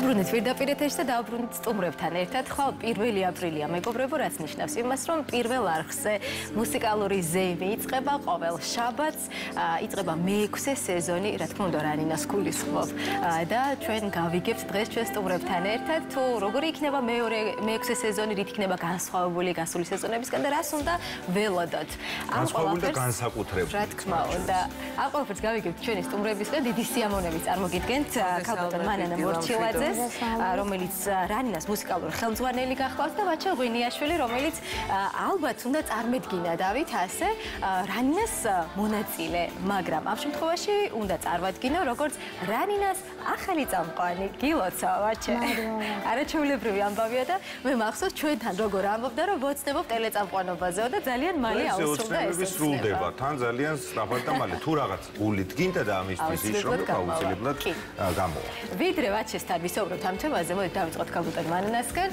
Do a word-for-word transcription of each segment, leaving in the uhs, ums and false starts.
დავბრუნდით პირდაპირ ეთერში და დავბრუნდით სტუმრებთან ერთად. ხვალ პირველი აპრილია მეგობრებო, რაც ნიშნავს იმას, რომ პირველ არხზე მუსიკალური ზეიმი იწყება ყოველ შაბათს, იწყება მეექვსე სეზონი, რა თქმა უნდა, რანინას გულისხმობ. და ჩვენ გავიგებთ დღეს ჩვენ სტუმრებთან ერთად, თუ როგორი იქნება მეორე მეექვსე სეზონი, რით იქნება განსხვავებული გასული სეზონებისგან და რას უნდა ველოდოთ. განსხვავებული და განსაკუთრებული. რა თქმა უნდა, ამ ყველაფერს გავიგებთ ჩვენი სტუმრებისგან, დიდი სიამოვნებით წარმოგიდგენთ ქალბატონ მანანა მორჩილაძეს, რომელიც რანინას მუსიკალური ხელმძღვანელი გახლავს და ვაჩა ღვინიაშვილი, რომელიც ალბათ უნდა წარმედგინა დავით ასე რანინას მონაწილე, მაგრამ ამ შემთხვევაში უნდა წარმოვადგინო როგორც რანინას ახალი წამყვანი. გილოცა ვაჩა. არაჩვეულებრივი ამბავია და მე მახსოვს ჩვენთან როგორ ამბობდა, რომ ვოცნებობ ტელეწამყვანობაზეო და ძალიან მალე აუსრულდა ეს. სრულდება თან ძალიან სწრაფად და მალე თუ რაღაც გულით გინდა და ამისთვის იშრომებ აუცილებლად გამოვა. ვიდრე ვაჩესთან ვისაუბრებთ ამ თემაზე, მოდით დავიწყოთ ქალბატონ მანანასგან.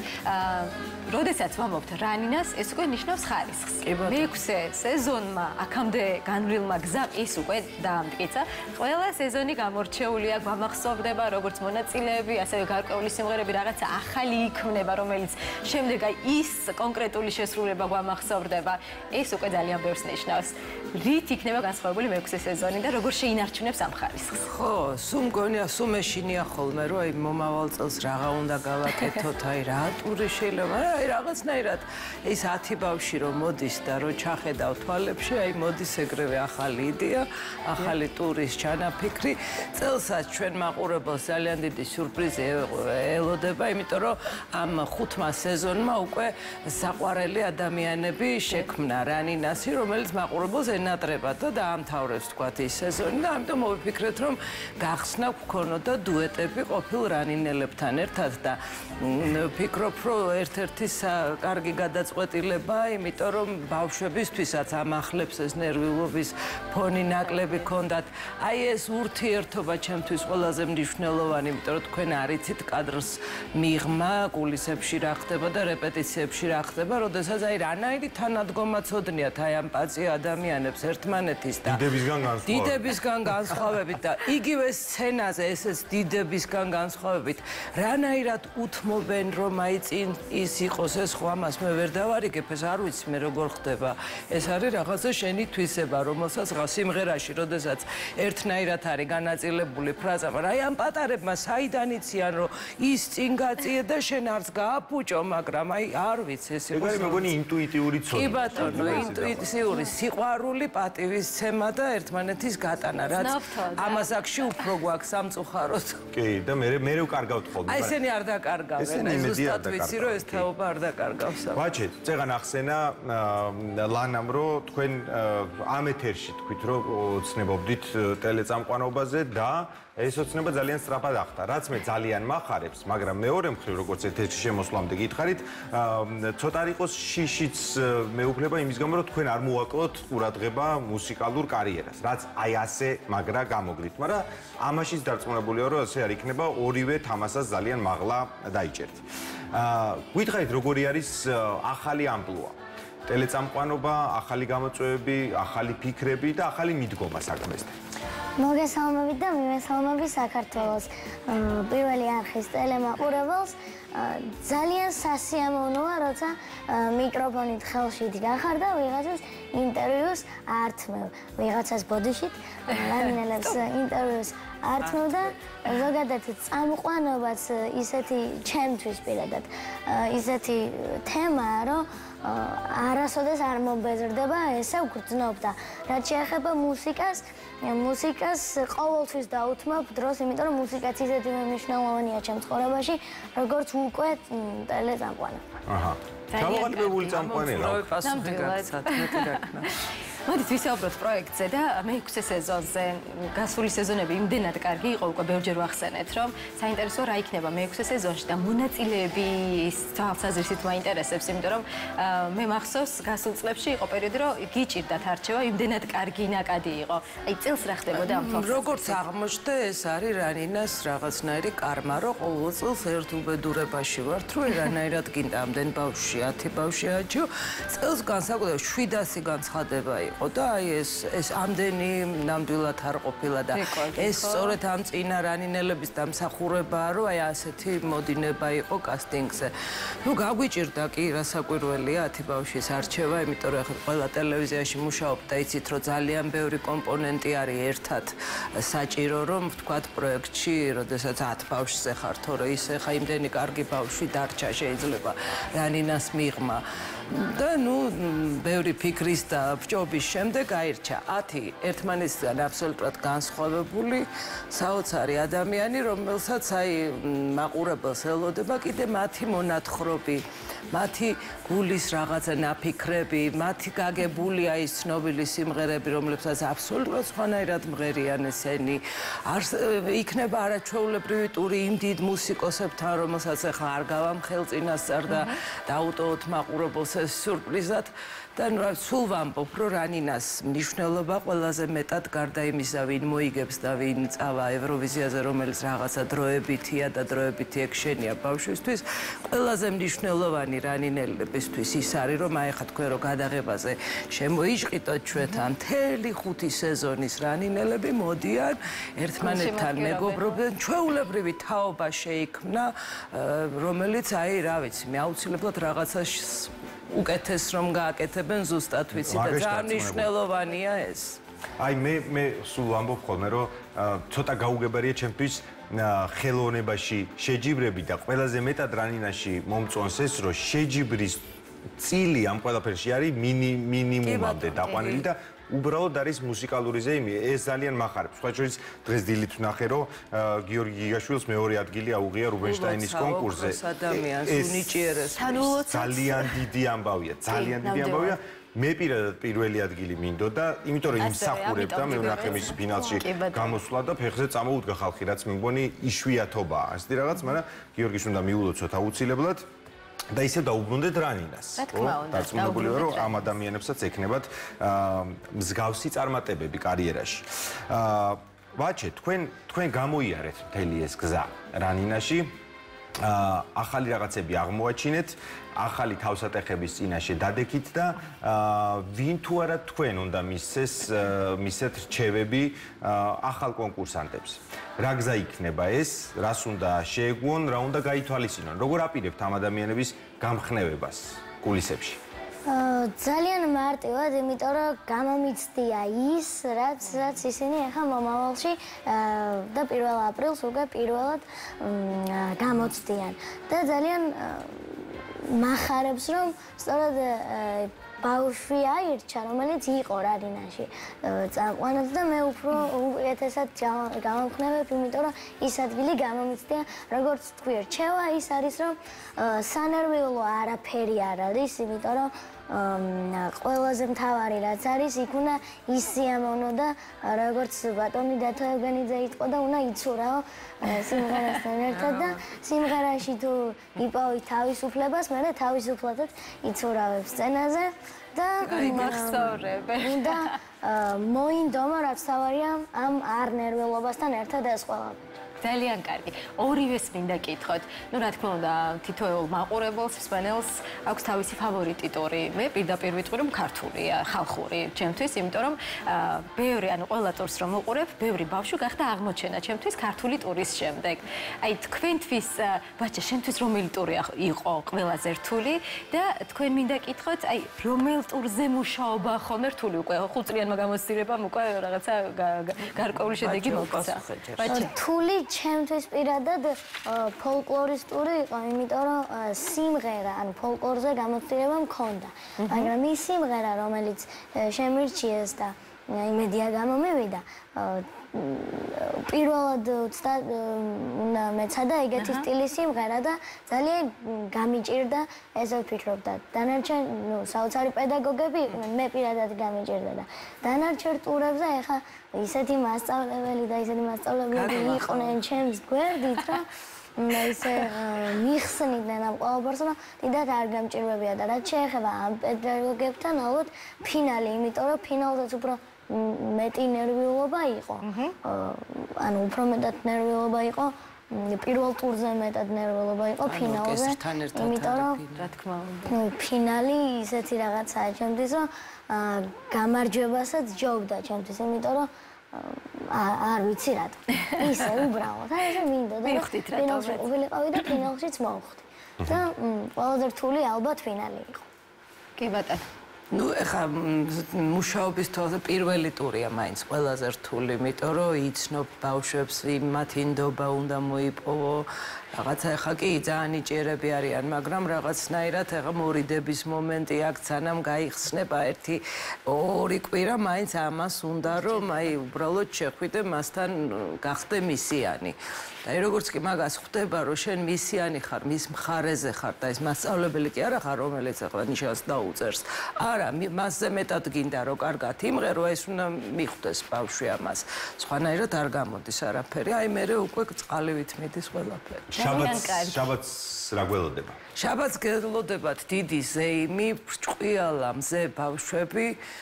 როდესაც ვამბობთ რანინას, ეს უკვე ნიშნავს ხარისხს. მეექვსე სეზონმა აქამდე განვლილმა გზამ ის უკვე დაამტკიცა. ყველა სეზონი გამორჩეულია, გვამახსოვდება როგორც მონაწილეები, ასევე გარკვეული სიმღერები რაღაცა ახალი იქმნება, რომელიც შემდეგ აი ის კონკრეტული შესრულება გვამახსოვდება. ეს უკვე ძალიან ბევრს ნიშნავს. რით იქნება განსხვავებული მეექვსე სეზონი და როგორ შეინარჩუნებს ამ ხარისხს? ხო, სულ მგონია, სულ მეშინია ხოლმე, რომ აი მომავალ წელს რაღა უნდა გავაკეთოთ, აი რა ტური შეიძლება, აი რაღაცნაირად ეს ათი ბავში რომ მოდის და რომ ჩახედავ თვალებში, აი მოდის ეგრევე ახალი იდეა, ახალი ტურის ჩანაფიქრი. წელსაც ჩვენ მაყურებელს ძალიან დიდი სიურპრიზი ელოდება, იმიტომ რომ ამ ხუთმა სეზონმა უკვე საყვარელი ადამიანები შექმნა რანინასი, რომელიც მაყურებელს ენატრება და დაამთავრებს თქვათ ის სეზონი და ამიტომ მოვიფიქრეთ, რომ გახსნა გქონოდა დუეტები ყოფილ რანინელებთან ერთად და ვფიქრობ, რომ ერთ-ერთი კარგი გადაწყვეტილება, იმიტომ რომ ბავშვებისთვისაც ამახლებს ეს ნერვიულობის ფონი ნაკლები ქონდათ. აი ეს ურთიერთობა ჩემთვის ყველაზე მნიშვნელოვანი, იმიტომ რომ თქვენ არიცით კადრს მიღმა, კულისებში რა ხდება და რეპეტიციებში რა ხდება, როდესაც აი რანაირი თანადგომა ცოდნიათ აი ამ პაცი ადამიანებს ერთმანეთის და დიდებისგან განსხვავებით. დიდებისგან განსხვავებით და იგივე სცენაზე ესეც დიდებისგან განსხვავებით რანაირად უთმობენ, რომ აი წინ ის იყოს ეს ხო ამას მე ვერ დავარიგებ, ეს არ ვიცი მე როგორ ხდება. ეს არის რაღაცა შენი თვისება, რომელსაც სიმღერაში, როდესაც ერთნაირად არის განაწილებული ფრაზა, მაგრამ აი ამ პატარებმა საიდან იციან, რომ ის წინ გაწიე და შენ არც გააფუჭო, მაგრამ აი არ ვიცი ეს იყო. ეგ მეგონი ინტუიტიური ცოდნა. კი ბატონო, ინტუიტიური სიყვარული, პატივისცემა და ერთმანეთის გატანა, რაც ამას აქში უფრო გვაქვს სამწუხაროდ. კი, და მე მე ვკარგავთ ხოლმე. აი ესენი არ დაკარგავენ, ეს ზუსტად ვიცი, რომ ეს თაობა არ დაკარგავს. ვაჩე, წეგან ახსენა ლანამ, რომ თქვენ ამ ეთერში თქვით, რომ ოცნებობდით ტელეწამყვანობაზე და ეს ოცნება ძალიან სწრაფად ახდა, რაც მე ძალიან მახარებს, მაგრამ მეორე მხრივ, როგორც ეთერში შემოსვლამდე გითხარით, ცოტა არ იყოს შიშიც მეუფლება იმის გამო, რომ თქვენ არ მოაკლოთ ყურადღება მუსიკალურ კარიერას, რაც აი ასე მაგრა გამოგდით, მაგრამ ამაშიც დარწმუნებულია, რომ ასე არ იქნება, ორივე თამასას ძალიან მაღლა დაიჭერთ. გითხარით, როგორი არის ახალი ამპლუა? ტელეწამყვანობა, ახალი გამოწვევები, ახალი ფიქრები და ახალი მიდგომა საქმესთან. მოგესალმებით და მიმესალმებით საქართველოს პირველი არხის ტელემაყურებელს. ძალიან სასიამოვნოა, როცა მიკროფონით ხელში გახარ და ვიღაცას ინტერვიუს ართმევ. ვიღაცას ბოდიშით, რანინელებს ინტერვიუს ართმევ და ზოგადად წამყვანობაც ისეთი ჩემთვის პირადად ისეთი თემაა, რომ არასოდეს არ მომბეზრდება, ესე ვგრძნობ და რაც შეეხება მუსიკას, მუსიკას ყოველთვის დაუთმობ დროს, იმიტომ რომ მუსიკაც ისეთი მნიშვნელოვანია ჩემ ცხოვრებაში, როგორც უკვე ტელეწამყვანი. აჰა. ჩამოყალიბებული წამყვანია. მოდით ვისაუბროთ პროექტზე და მეექვსე სეზონზე. გასული სეზონები იმდენად კარგი იყო, უკვე ბევრჯერ ვახსენეთ, რომ საინტერესო რა იქნება მეექვსე სეზონში და მონაწილეების თვალსაზრისით მაინტერესებს, იმიტომ რომ მე მახსოვს გასულ წლებში იყო პერიოდი, რომ გიჭირდათ არჩევა, იმდენად კარგი ნაკადი იყო. აი წელს რა ხდებოდა ამ თვალსაზრისით? როგორც აღმოჩნდა, ეს არის რანინას რაღაცნაირი კარმა, რომ ყოველ წელს ერთ უბედურებაში ვართ, რომ რანაირად გინდა ამდენ ბავშვი, ათი ბავშვი აჯო. წელს განსაკუთრებით შვიდასი განცხადება იყო. იყო და აი ეს ეს ამდენი ნამდვილად არ ყოფილა და ეს სწორედ ამ წინა რანინელების დამსახურებაა, რომ აი ასეთი მოდინება იყო კასტინგზე. ნუ გაგვიჭირდა კი რასაკვირველია ათი ბავშვის არჩევა, იმიტომ რომ ახლა ყველა ტელევიზიაში მუშაობ და იცით რომ ძალიან ბევრი კომპონენტი არის ერთად საჭირო, რომ ვთქვათ პროექტში, როდესაც ათ ბავშვზე ხარ, თორე ისე ხა იმდენი კარგი ბავშვი დარჩა შეიძლება რანინას მიღმა. და ნუ ბევრი ფიქრის და ბჭობის შემდეგ აირჩა ათი ერთმანეთისგან აბსოლუტურად განსხვავებული საოცარი ადამიანი, რომელსაც აი მაყურებელს ელოდება კიდე მათი მონათხრობი, მათი გულის რაღაცა ნაფიქრები, მათი გაგებულია ის ცნობილი სიმღერები, რომლებსაც აბსოლუტურად სხვანაირად მღერიან ესენი. იქნება არაჩვეულებრივი ტური იმ დიდ მუსიკოსებთან, რომელსაც ახლა არ გავამხელ წინასწარ და დაუტოვოთ მაყურებელს ეს სიურპრიზად. და სულ ვამბობ, რომ რანინას მნიშვნელობა ყველაზე მეტად გარდა იმისა, ვინ მოიგებს და ვინ წავა ევროვიზიაზე, რომელიც რაღაცა დროებითია და დროებითი ექშენია ბავშვისთვის, ყველაზე მნიშვნელოვანი რანინელებისთვის ის არის, რომ აი ხა თქვენ რო გადაღებაზე შემოიჭყიდოთ ჩვენთან მთელი ხუთი სეზონის რანინელები მოდიან ერთმანეთთან მეგობრობენ, ჩვეულებრივი თაობა შეიქმნა, რომელიც აი რა ვიცი, მე აუცილებლად რაღაცა უკეთეს რომ გააკეთებენ ზუსტად ვიცი და ძალიან მნიშვნელოვანია ეს. აი მე მე სულ ვამბობ ხოლმე რომ ცოტა გაუგებარია ჩემთვის ხელოვნებაში შეჯიბრები და ყველაზე მეტად რანინაში მომწონს ეს რომ შეჯიბრის წილი ამ ყველაფერში არის მინიმუმამდე დაყვანილი და უბრალოდ არის მუსიკალური ზეიმი, ეს ძალიან მახარებს. სხვა შორის დღეს დილით ვნახე, რომ გიორგი გიგაშვილს მეორე ადგილი აუღია რუბინშტაინის კონკურსზე. ეს ძალიან დიდი ამბავია, ძალიან დიდი ამბავია. მე პირადად პირველი ადგილი მინდოდა, იმიტომ რომ იმსახურებ და მე ვნახე მის ფინალში გამოსვლა და ფეხზე წამოუდგა ხალხი, რაც მე მგონი იშვიათობაა. ასეთი რაღაც, მაგრამ გიორგის უნდა მიულოცოთ აუცილებლად. და ისევ დაუბრუნდეთ რანინას. დარწმუნებული ვარ, რომ ამ ადამიანებსაც ექნებათ მსგავსი წარმატებები კარიერაში. ვაჩე, თქვენ თქვენ გამოიარეთ მთელი ეს გზა რანინაში. ახალი რაღაცები აღმოაჩინეთ, ახალი თავსატეხების წინაშე დადექით და ვინ თუ არა თქვენ უნდა მისცეს მისცეთ რჩევები ახალ კონკურსანტებს. რა გზა იქნება ეს, რას უნდა შეეგუონ, რა უნდა გაითვალისწინონ, როგორ აპირებთ ამ ადამიანების გამხნევებას კულისებში? ძალიან მარტივად, იმიტომ რომ გამომიცდია ის, რაც რაც ისინი ახლა მომავალში და პირველ აპრილს უკვე პირველად გამოცდიან. და ძალიან მახარებს, რომ სწორედ ბავშვი აირჩა, რომელიც იყო რანინაში წამყვანად და მე უფრო უპირატესად გამომხნევებ, იმიტომ რომ ის ადგილი გამომიცდია, როგორც თქვი, რჩევა ის არის, რომ სანერვიულო არაფერი არ არის, იმიტომ რომ ყველაზე მთავარი რაც არის, იქ უნდა ისიამოვნო და როგორც ბატონი დათო ევგენიძე იტყო და უნდა იცურაო სიმღერასთან ერთად და სიმღერაში თუ იპოვი თავისუფლებას, მე თავისუფლადაც იცურავებ სცენაზე და მახსოვრებ. და მოინდომა რაც თავარია ამ არ ნერვიულობასთან ერთად ეს ყველაფერი. ძალიან კარგი. ორივეს მინდა კითხოთ. ნუ რა თქმა უნდა, თითოეულ მაყურებელს, მსმენელს აქვს თავისი ფავორიტი ტური. მე პირდაპირ ვიტყვი, რომ ქართულია, ხალხური ჩემთვის, იმიტომ რომ ბევრი, ანუ ყველა ტურს რომ ვუყურებ, ბევრი ბავშვი გახდა აღმოჩენა ჩემთვის ქართული ტურის შემდეგ. აი თქვენთვის, ბაჭა, შენთვის რომელი ტური იყო ყველაზე რთული და თქვენ მინდა კითხოთ, აი რომელ ტურზე მუშაობა ხოლმე რთული უკვე ხუთწლიანმა გამოცდილებამ უკვე რაღაცა გარკვეული შედეგი მოგცა. ბაჭა, რთული ჩემთვის პირადად ფოლკლორისტური იყო, იმიტომ რომ სიმღერა, ანუ ფოლკლორზე გამოცდილება მქონდა. მაგრამ ის სიმღერა, რომელიც შემირჩიეს და იმედია გამომივიდა, პირველად უნდა მეცადა ეგეთი სტილის სიმღერა და ძალიან გამიჭირდა, ესე ვფიქრობ და დანარჩენ, ნუ საოცარი პედაგოგები იყვნენ, მე პირადად გამიჭირდა და დანარჩენ ტურებზე ეხა ისეთი მასწავლებელი და ისეთი მასწავლებლები იყვნენ ჩემს გვერდით, რომ ისე მიხსნიდნენ ამ ყველაფერს, რომ დიდად არ გამჭირვებია და რაც შეეხება ამ პედაგოგებთან, ალბათ ფინალი, იმიტომ რომ ფინალზეც უფრო მეტი ნერვიულობა იყო. ანუ უფრო მეტად ნერვიულობა იყო პირველ ტურზე მეტად ნერვულობა იყო ფინალზე. იმიტომ რომ რა თქმა უნდა. ნუ ფინალი ისეთი რაღაცაა ჩემთვის, რომ გამარჯვებასაც ჯობდა ჩემთვის, იმიტომ რომ არ ვიცი რატო. ისე უბრალოდ, აი ესე მინდა და ფინალში ვიყავი და ფინალშიც მოვხვდი. და ყველაზე რთული ალბათ ფინალი იყო. კი ბატონო. ნუ ეხა მუშაობის თვალსა პირველი ტურია მაინც ყველაზე რთული, იმიტომ რომ იცნობ ბავშვებს, მათი ნდობა უნდა მოიპოვო. რაღაცა ეხა კი ძალიან იჭერები არიან, მაგრამ რაღაცნაირად ეხა მორიდების მომენტი აქ სანამ გაიხსნება ერთი ორი კვირა მაინც ამას უნდა რომ აი უბრალოდ შეხვიდე მასთან გახდე მისიანი. და როგორც კი მაგას ხვდება რომ შენ მისიანი ხარ, მის მხარეზე ხარ და ეს მასწავლებელი კი არა ხარ, რომელიც ახლა ნიშანს დაუწერს. არა, მასზე მეტად გინდა რომ კარგად იმღერო, ეს უნდა მიხვდეს ბავშვი ამას. სხვანაირად არ გამოდის არაფერი. აი მე უკვე წყალივით მიდის ყველაფერი. შაბათს შაბათს რა გველოდება? შაბათს გველოდებათ დიდი ზეიმი, ბრჭყვიალა, მზე ბავშვები,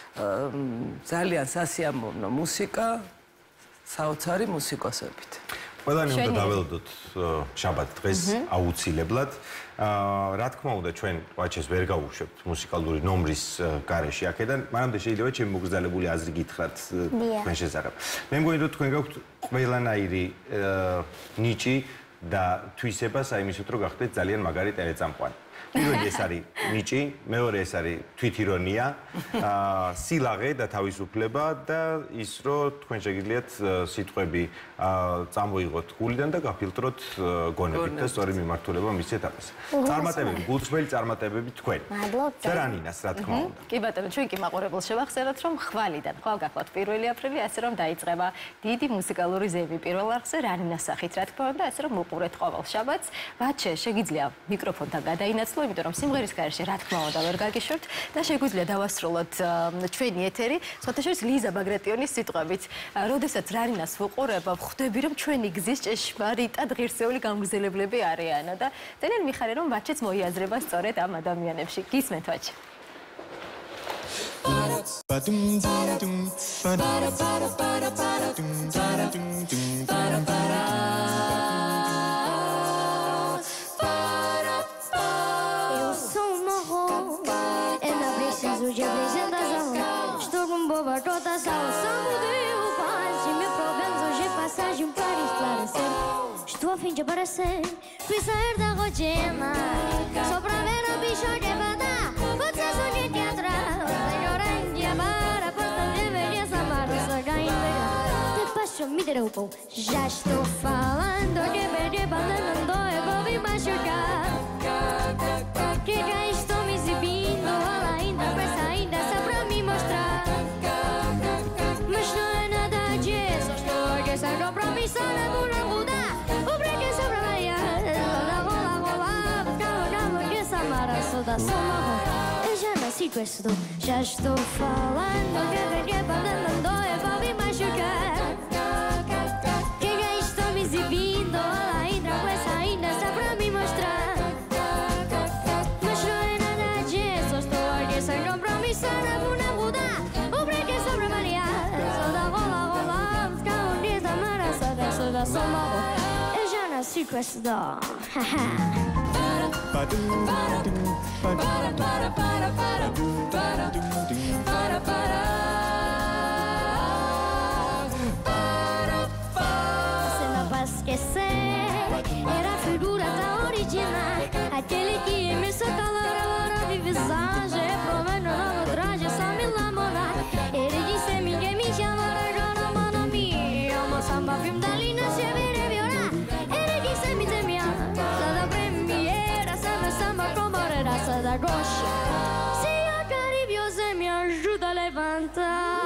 ძალიან სასიამოვნო მუსიკა, საოცარი მუსიკოსებით. ყველანი უნდა დაველოდოთ შაბათ დღეს აუცილებლად. რა თქმა უნდა ჩვენ ვაჩეს ვერ გავუშვებთ მუსიკალური ნომრის გარეშე აქედან, მანამდე შეიძლება ჩემი მოგზალებული აზრი გითხრათ თქვენ შესახებ. მე მგონი რომ თქვენ გაქვთ ყველანაირი ნიჭი და თვისება საიმისოდ რომ გახდეთ ძალიან მაგარი ტელეწამყვანი. პირველი ეს არის ნიჭი, მეორე ეს არის თვითირონია, სილაღე და თავისუფლება და ის რომ თქვენ შეგიძლიათ სიტყვები წამოიღოთ გულიდან და გაფილტროთ გონებით და სწორი მიმართულება მისცეთ ამას. წარმატებები, გულწრფელი წარმატებები თქვენ. და რანინას რა თქმა უნდა. კი ბატონო, ჩვენ კი მაყურებელს შევახსენოთ რომ ხვალიდან, ხვალ გახლავთ პირველი აპრილი, ასე რომ დაიწყება დიდი მუსიკალური ზეიმი პირველ არხზე რანინას სახით, რა თქმა უნდა, ასე რომ მოყურეთ ყოველ შაბათს. ვაჩე, შეგიძლია მიკროფონთან გადაინაცვლო, იმიტომ რომ სიმღერის გარეშე რა თქმა უნდა ვერ გაგიშვებთ და შეგვიძლია დავასრულოთ ჩვენი ეთერი, სხვათაშორის ლიზა ბაგრატიონის სიტყვებით. როდესაც რანინას ვუყურებ, ხვდები რომ ჩვენი გზის ჭეშმარიტად ღირსეული გამგზელებლები არიანო და ძალიან მიხარია რომ ვაჩეც მოიაზრება სწორედ ამ ადამიანებში. გისმენთ ვაჩე. Estou a fim de aparecer, fui sair da rotina. Só pra ver o bicho de badar, você só de teatral. Senhora Índia, para postar de beleza, para só ganhar. De paixão me derrubou, já estou falando de perder banando, eu vou me machucar. Que já estou me exibindo, ela ainda pensa ainda só pra me mostrar. Mas não é nada disso, estou aqui sem compromisso, não vou mudar. O break é só pra variar, rola, rola, rola, calma, calma, que essa mara só dá só marrom. Eu já nasci com isso, já estou falando que perder banando, eu vou me machucar. Que já estou me exibindo, ela ainda pensa ainda só pra me mostrar. Mas não é nada disso, estou aqui sem compromisso, não vou mudar. O break é só pra variar, só dá rola, rola, calma, que essa mara só dá só dá só marrom. Eu já nasci com esse dó. Você não vai esquecer, era a figura da original. Aquele que me calor, agora de visagem. Provendo nova traje, só me lamorar. Ele disse a mim que me chama, agora mano mio. Uma samba film da linha, se vire violar. Ele disse a mim de minha, toda premiera, samba, samba, como era essa da gocha. Se a Caribe, você me ajuda a levantar.